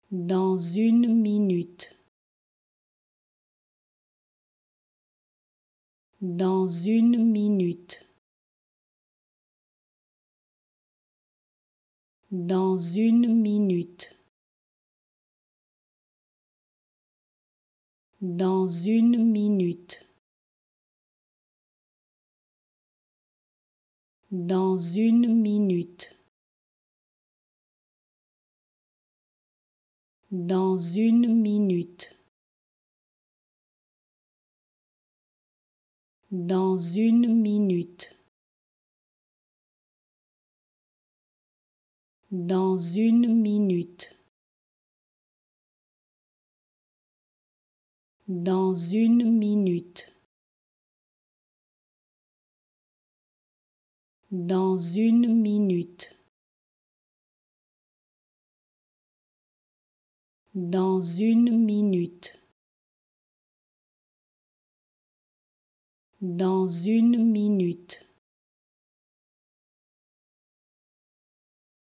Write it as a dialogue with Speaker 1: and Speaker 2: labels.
Speaker 1: Dans une minute. Dans une minute. Dans une minute. Dans une minute. Dans une minute. Dans une minute. Dans une minute. Dans une minute. Dans une minute. Dans une minute. Dans une minute. Dans une minute.